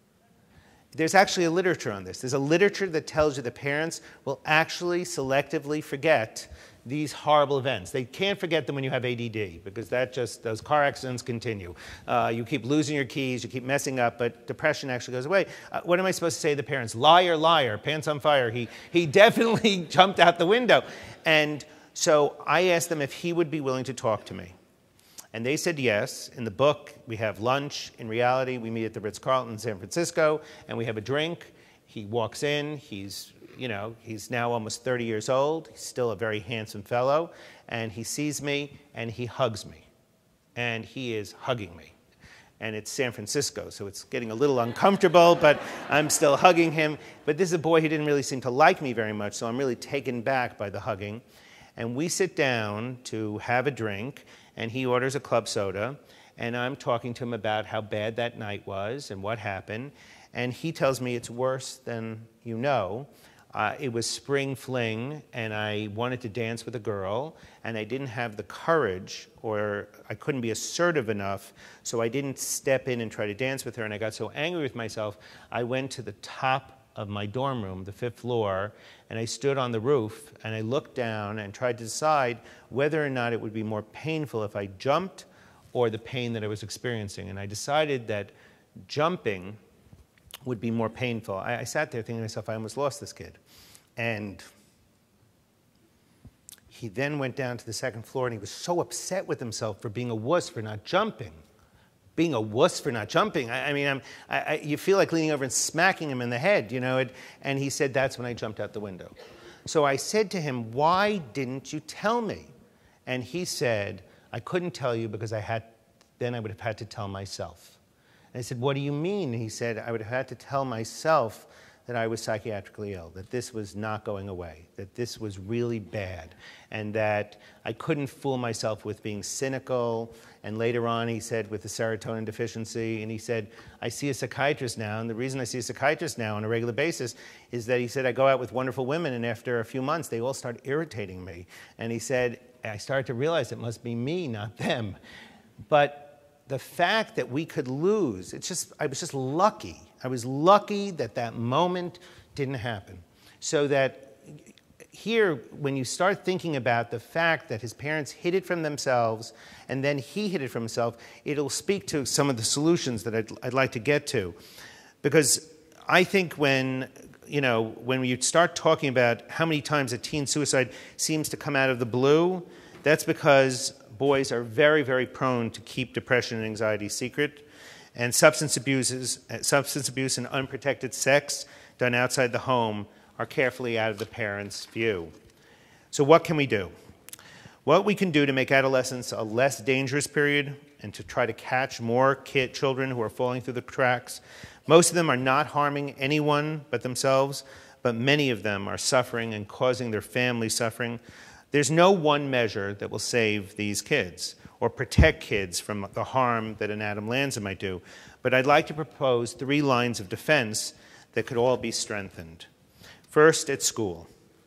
There's actually a literature on this. There's a literature that tells you that parents will actually selectively forget these horrible events. They can't forget them when you have ADD, because those car accidents continue. You keep losing your keys, you keep messing up, but depression actually goes away. What am I supposed to say to the parents? Liar, liar, pants on fire. He definitely jumped out the window. And so I asked them if he would be willing to talk to me. And they said yes. In the book, we have lunch. In reality, we meet at the Ritz-Carlton in San Francisco, and we have a drink. He walks in. He's now almost 30 years old. He's still a very handsome fellow. And he sees me, and he hugs me. And he is hugging me. And it's San Francisco, so it's getting a little uncomfortable, but I'm still hugging him. But this is a boy who didn't really seem to like me very much, so I'm really taken back by the hugging. And we sit down to have a drink, and he orders a club soda, and I'm talking to him about how bad that night was and what happened. And he tells me it's worse than you know. It was spring fling, and I wanted to dance with a girl, and I didn't have the courage, or I couldn't be assertive enough, so I didn't step in and try to dance with her, and I got so angry with myself, I went to the top of my dorm room, the 5th floor, and I stood on the roof, and I looked down and tried to decide whether or not it would be more painful if I jumped or the pain that I was experiencing. And I decided that jumping would be more painful. I sat there thinking to myself, I almost lost this kid. And he then went down to the 2nd floor, and he was so upset with himself for being a wuss for not jumping. Being a wuss for not jumping. I mean, you feel like leaning over and smacking him in the head, you know. And he said, that's when I jumped out the window. So I said to him, why didn't you tell me? And he said, I couldn't tell you because then I would have had to tell myself. And I said, what do you mean? And he said, I would have had to tell myself that I was psychiatrically ill, that this was not going away, that this was really bad, and that I couldn't fool myself with being cynical. And later on, he said, with the serotonin deficiency, and he said, I see a psychiatrist now, and the reason I see a psychiatrist now on a regular basis is that he said, I go out with wonderful women, and after a few months, they all start irritating me. And he said, I started to realize it must be me, not them. But the fact that we could lose, I was just lucky. I was lucky that that moment didn't happen. So that here, when you start thinking about the fact that his parents hid it from themselves and then he hid it from himself, it'll speak to some of the solutions that I'd like to get to. Because I think when you start talking about how many times a teen suicide seems to come out of the blue, that's because boys are very, very prone to keep depression and anxiety secret. And substance abuse and unprotected sex done outside the home are carefully out of the parents' view. So what can we do? What we can do to make adolescence a less dangerous period and to try to catch more children who are falling through the cracks. Most of them are not harming anyone but themselves, but many of them are suffering and causing their family suffering. There's no one measure that will save these kids or protect kids from the harm that an Adam Lanza might do. But I'd like to propose 3 lines of defense that could all be strengthened. First, at school.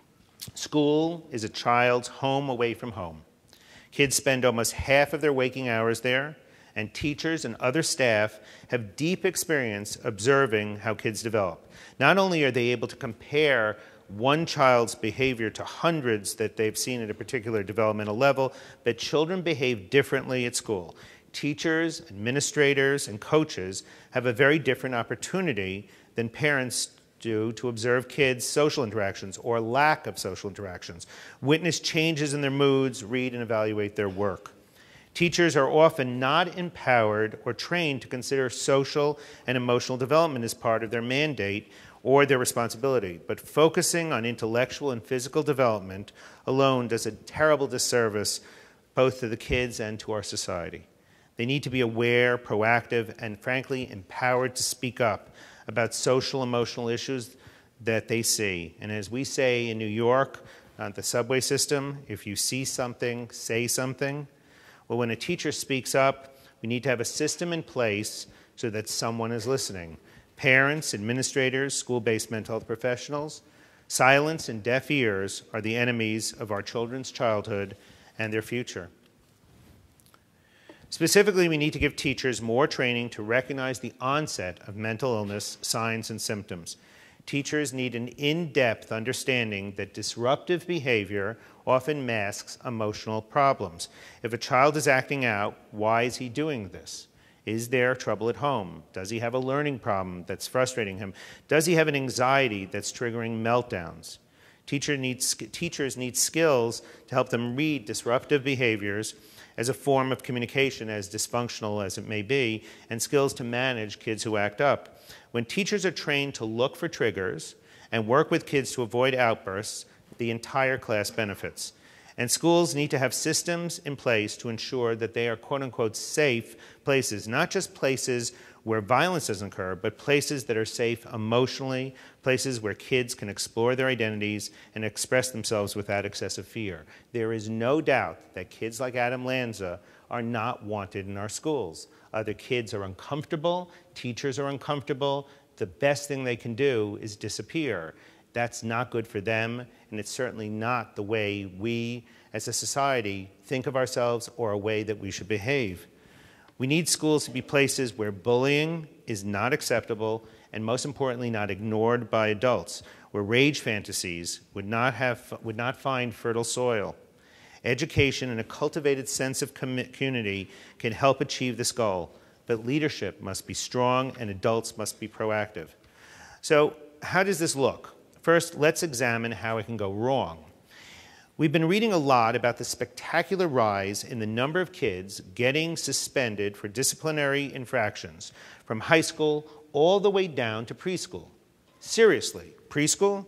School is a child's home away from home. Kids spend almost half of their waking hours there, and teachers and other staff have deep experience observing how kids develop. Not only are they able to compare one child's behavior to hundreds that they've seen at a particular developmental level, but children behave differently at school. Teachers, administrators, and coaches have a very different opportunity than parents do to observe kids' social interactions or lack of social interactions, witness changes in their moods, read and evaluate their work. Teachers are often not empowered or trained to consider social and emotional development as part of their mandate or their responsibility, but focusing on intellectual and physical development alone does a terrible disservice both to the kids and to our society. They need to be aware, proactive, and frankly empowered to speak up about social, emotional issues that they see. And as we say in New York, on the subway system, if you see something, say something. Well, when a teacher speaks up, we need to have a system in place so that someone is listening. Parents, administrators, school-based mental health professionals. Silence and deaf ears are the enemies of our children's childhood and their future. Specifically, we need to give teachers more training to recognize the onset of mental illness, signs, and symptoms. Teachers need an in-depth understanding that disruptive behavior often masks emotional problems. If a child is acting out, why is he doing this? Is there trouble at home? Does he have a learning problem that's frustrating him? Does he have an anxiety that's triggering meltdowns? Teachers need skills to help them read disruptive behaviors as a form of communication, as dysfunctional as it may be, and skills to manage kids who act up. When teachers are trained to look for triggers and work with kids to avoid outbursts, the entire class benefits. And schools need to have systems in place to ensure that they are quote-unquote safe places, not just places where violence doesn't occur, but places that are safe emotionally, places where kids can explore their identities and express themselves without excessive fear. There is no doubt that kids like Adam Lanza are not wanted in our schools. Other kids are uncomfortable, teachers are uncomfortable. The best thing they can do is disappear. That's not good for them, and it's certainly not the way we as a society think of ourselves or a way that we should behave. We need schools to be places where bullying is not acceptable and, most importantly, not ignored by adults, where rage fantasies would not find fertile soil. Education and a cultivated sense of community can help achieve this goal, but leadership must be strong and adults must be proactive. So how does this look? First, let's examine how it can go wrong. We've been reading a lot about the spectacular rise in the number of kids getting suspended for disciplinary infractions from high school all the way down to preschool. Seriously, preschool?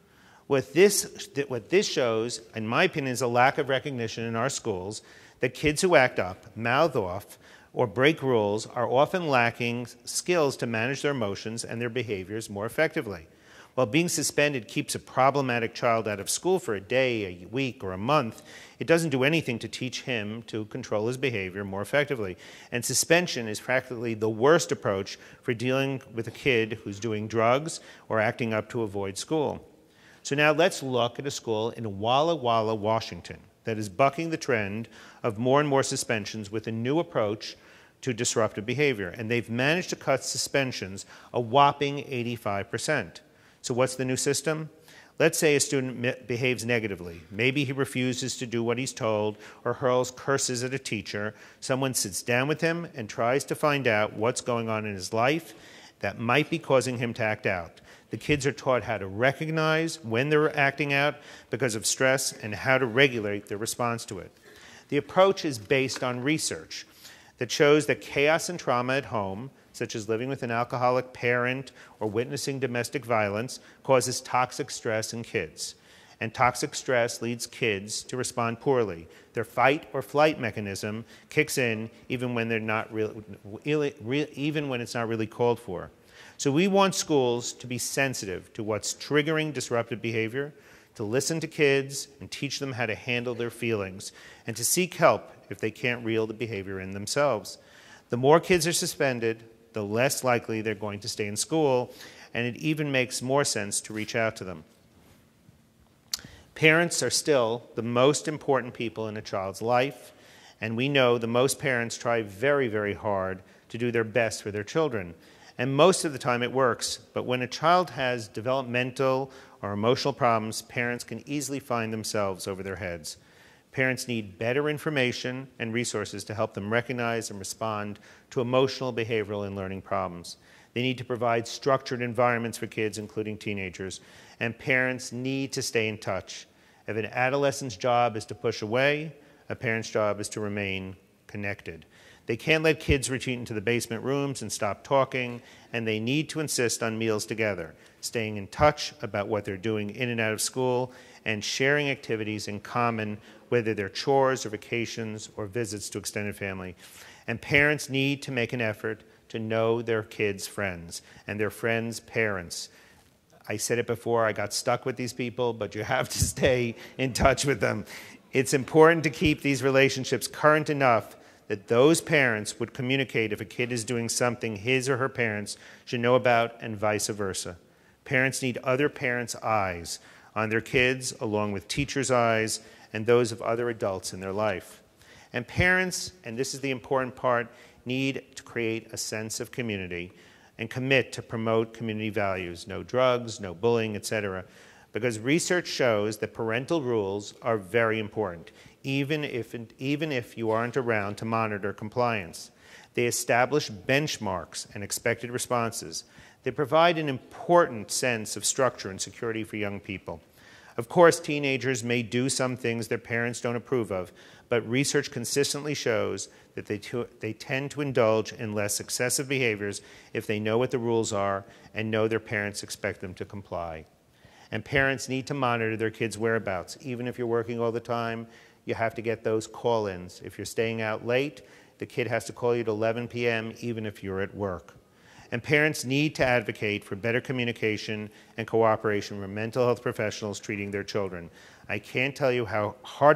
What this shows, in my opinion, is a lack of recognition in our schools that kids who act up, mouth off, or break rules are often lacking skills to manage their emotions and their behaviors more effectively. While being suspended keeps a problematic child out of school for a day, a week, or a month, it doesn't do anything to teach him to control his behavior more effectively. And suspension is practically the worst approach for dealing with a kid who's doing drugs or acting up to avoid school. So now let's look at a school in Walla Walla, Washington, that is bucking the trend of more and more suspensions with a new approach to disruptive behavior. And they've managed to cut suspensions a whopping 85%. So what's the new system? Let's say a student behaves negatively. Maybe he refuses to do what he's told or hurls curses at a teacher. Someone sits down with him and tries to find out what's going on in his life that might be causing him to act out. The kids are taught how to recognize when they're acting out because of stress and how to regulate their response to it. The approach is based on research that shows that chaos and trauma at home, such as living with an alcoholic parent or witnessing domestic violence, causes toxic stress in kids. And toxic stress leads kids to respond poorly. Their fight or flight mechanism kicks in even when they're not even when it's not really called for. So we want schools to be sensitive to what's triggering disruptive behavior, to listen to kids and teach them how to handle their feelings, and to seek help if they can't reel the behavior in themselves. The more kids are suspended, the less likely they're going to stay in school, and it even makes more sense to reach out to them. Parents are still the most important people in a child's life, and we know that most parents try very, very hard to do their best for their children. And most of the time it works, but when a child has developmental or emotional problems, parents can easily find themselves over their heads. Parents need better information and resources to help them recognize and respond to emotional, behavioral, and learning problems. They need to provide structured environments for kids, including teenagers, and parents need to stay in touch. If an adolescent's job is to push away, a parent's job is to remain connected. They can't let kids retreat into the basement rooms and stop talking, and they need to insist on meals together, staying in touch about what they're doing in and out of school, and sharing activities in common, whether they're chores or vacations or visits to extended family. And parents need to make an effort to know their kids' friends and their friends' parents. I said it before, I got stuck with these people, but you have to stay in touch with them. It's important to keep these relationships current enough that those parents would communicate if a kid is doing something his or her parents should know about, and vice versa. Parents need other parents' eyes on their kids, along with teachers' eyes and those of other adults in their life. And parents, and this is the important part, need to create a sense of community and commit to promote community values, no drugs, no bullying, etc. Because research shows that parental rules are very important, even if you aren't around to monitor compliance. They establish benchmarks and expected responses. They provide an important sense of structure and security for young people. Of course, teenagers may do some things their parents don't approve of, but research consistently shows that they tend to indulge in less excessive behaviors if they know what the rules are and know their parents expect them to comply. And parents need to monitor their kids' whereabouts. Even if you're working all the time, you have to get those call-ins. If you're staying out late, the kid has to call you at 11 p.m. even if you're at work. And parents need to advocate for better communication and cooperation with mental health professionals treating their children. I can't tell you how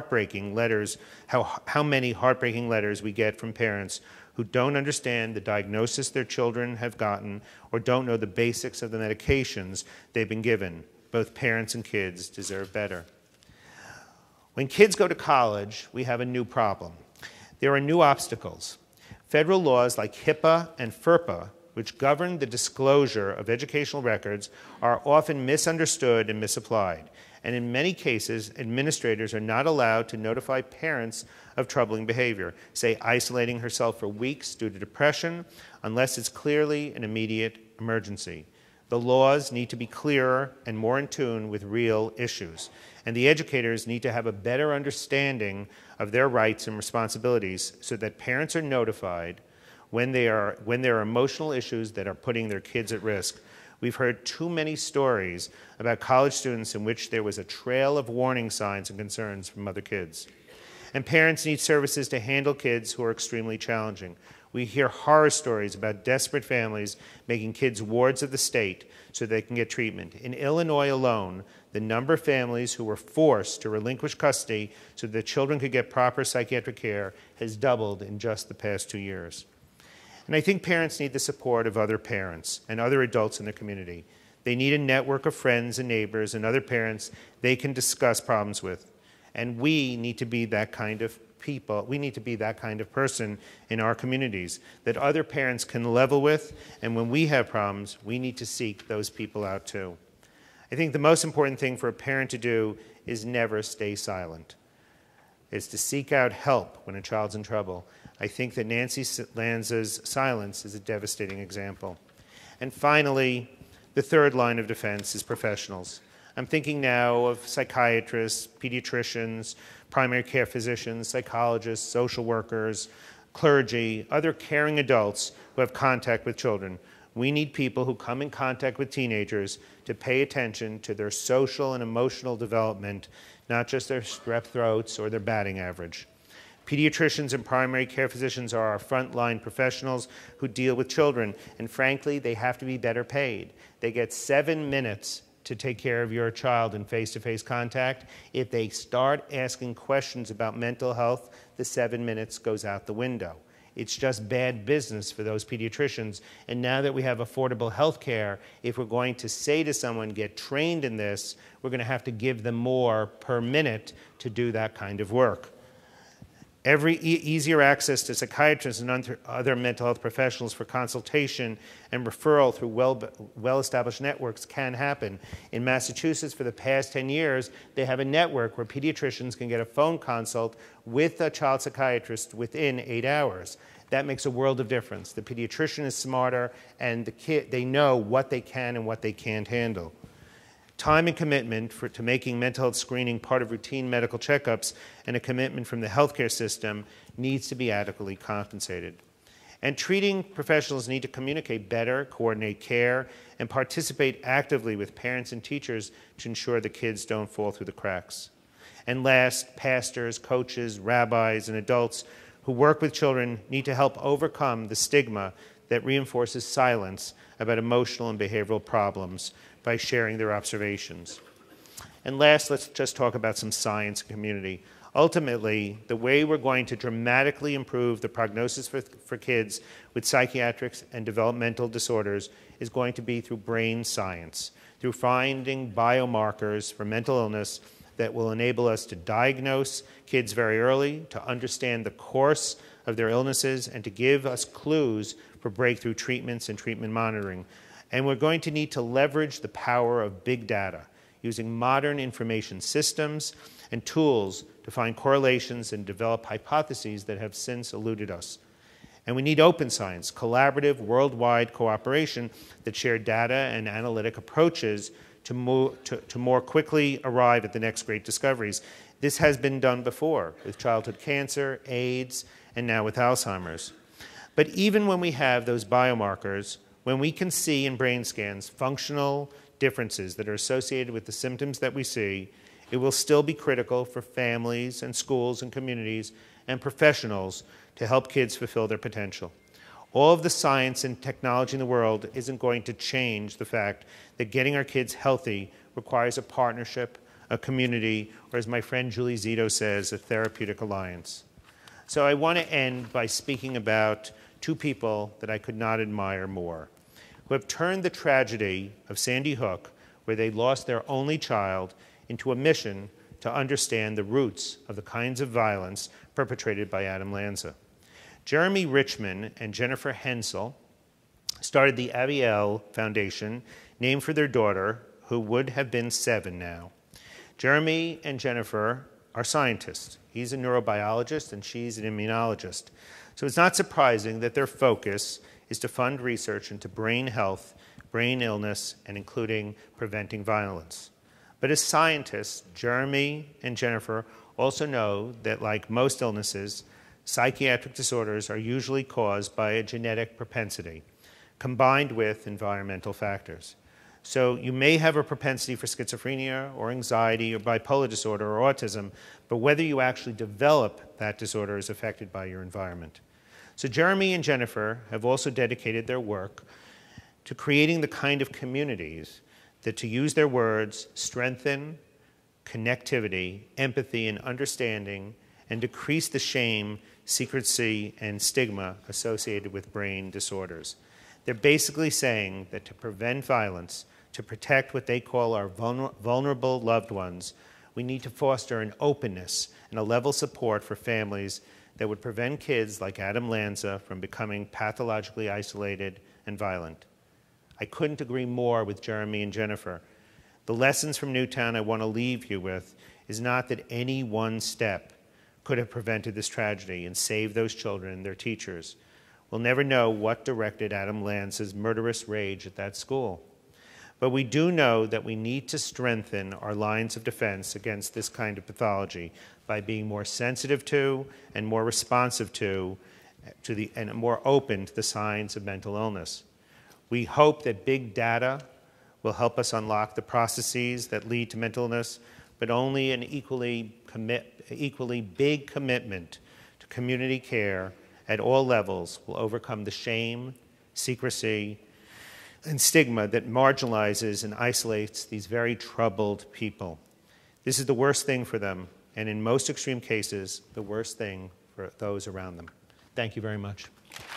many heartbreaking letters we get from parents who don't understand the diagnosis their children have gotten or don't know the basics of the medications they've been given. Both parents and kids deserve better. When kids go to college, we have a new problem. There are new obstacles. Federal laws like HIPAA and FERPA, which govern the disclosure of educational records, are often misunderstood and misapplied. And in many cases, administrators are not allowed to notify parents of troubling behavior, say isolating herself for weeks due to depression, unless it's clearly an immediate emergency. The laws need to be clearer and more in tune with real issues. And the educators need to have a better understanding of their rights and responsibilities so that parents are notified when there are emotional issues that are putting their kids at risk. We've heard too many stories about college students in which there was a trail of warning signs and concerns from other kids. And parents need services to handle kids who are extremely challenging. We hear horror stories about desperate families making kids wards of the state so they can get treatment. In Illinois alone, the number of families who were forced to relinquish custody so that children could get proper psychiatric care has doubled in just the past 2 years. And I think parents need the support of other parents and other adults in their community. They need a network of friends and neighbors and other parents they can discuss problems with. And we need to be that kind of people. We need to be that kind of person in our communities that other parents can level with, and when we have problems, we need to seek those people out too. I think the most important thing for a parent to do is never stay silent. It's to seek out help when a child's in trouble. I think that Nancy Lanza's silence is a devastating example. And finally, the third line of defense is professionals. I'm thinking now of psychiatrists, pediatricians, primary care physicians, psychologists, social workers, clergy, other caring adults who have contact with children. We need people who come in contact with teenagers to pay attention to their social and emotional development, not just their strep throats or their batting average. Pediatricians and primary care physicians are our frontline professionals who deal with children, and frankly, they have to be better paid. They get 7 minutes to take care of your child in face-to-face contact. If they start asking questions about mental health, the 7 minutes goes out the window. It's just bad business for those pediatricians. And now that we have affordable health care, if we're going to say to someone, get trained in this, we're going to have to give them more per minute to do that kind of work. Easier access to psychiatrists and other mental health professionals for consultation and referral through well-established networks can happen. In Massachusetts, for the past 10 years, they have a network where pediatricians can get a phone consult with a child psychiatrist within 8 hours. That makes a world of difference. The pediatrician is smarter, and they know what they can and what they can't handle. Time and commitment to making mental health screening part of routine medical checkups and a commitment from the healthcare system needs to be adequately compensated. And treating professionals need to communicate better, coordinate care, and participate actively with parents and teachers to ensure the kids don't fall through the cracks. And last, pastors, coaches, rabbis, and adults who work with children need to help overcome the stigma that reinforces silence about emotional and behavioral problems by sharing their observations. And last, let's just talk about some science and community. Ultimately, the way we're going to dramatically improve the prognosis for kids with psychiatric and developmental disorders is going to be through brain science, through finding biomarkers for mental illness that will enable us to diagnose kids very early, to understand the course of their illnesses, and to give us clues for breakthrough treatments and treatment monitoring. And we're going to need to leverage the power of big data, using modern information systems and tools to find correlations and develop hypotheses that have since eluded us. And we need open science, collaborative, worldwide cooperation that share data and analytic approaches to more quickly arrive at the next great discoveries. This has been done before with childhood cancer, AIDS, and now with Alzheimer's. But even when we have those biomarkers, when we can see in brain scans functional differences that are associated with the symptoms that we see, it will still be critical for families and schools and communities and professionals to help kids fulfill their potential. All of the science and technology in the world isn't going to change the fact that getting our kids healthy requires a partnership, a community, or as my friend Julie Zito says, a therapeutic alliance. So I want to end by speaking about two people that I could not admire more, who have turned the tragedy of Sandy Hook, where they lost their only child, into a mission to understand the roots of the kinds of violence perpetrated by Adam Lanza. Jeremy Richman and Jennifer Hensel started the Abiel Foundation, named for their daughter, who would have been 7 now. Jeremy and Jennifer are scientists. He's a neurobiologist and she's an immunologist. So it's not surprising that their focus is to fund research into brain health, brain illness, and including preventing violence. But as scientists, Jeremy and Jennifer also know that, like most illnesses, psychiatric disorders are usually caused by a genetic propensity, combined with environmental factors. So you may have a propensity for schizophrenia or anxiety or bipolar disorder or autism, but whether you actually develop that disorder is affected by your environment. So Jeremy and Jennifer have also dedicated their work to creating the kind of communities that, to use their words, strengthen connectivity, empathy, and understanding, and decrease the shame, secrecy, and stigma associated with brain disorders. They're basically saying that to prevent violence, to protect what they call our vulnerable loved ones, we need to foster an openness and a level of support for families that would prevent kids like Adam Lanza from becoming pathologically isolated and violent. I couldn't agree more with Jeremy and Jennifer. The lessons from Newtown I want to leave you with is not that any one step could have prevented this tragedy and saved those children and their teachers. We'll never know what directed Adam Lanza's murderous rage at that school. But we do know that we need to strengthen our lines of defense against this kind of pathology by being more sensitive to and more responsive to and more open to the signs of mental illness. We hope that big data will help us unlock the processes that lead to mental illness, but only an equally big commitment to community care at all levels will overcome the shame, secrecy, and stigma that marginalizes and isolates these very troubled people. This is the worst thing for them, and in most extreme cases, the worst thing for those around them. Thank you very much.